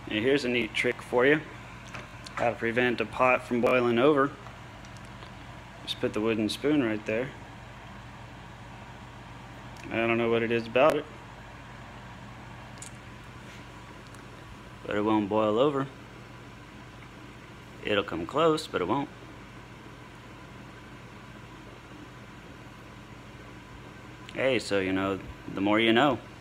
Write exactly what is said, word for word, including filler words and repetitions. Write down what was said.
And here's a neat trick for you, how to prevent a pot from boiling over. Just put the wooden spoon right there. I don't know what it is about it, but it won't boil over. It'll come close, but it won't. Hey, so you know, the more you know.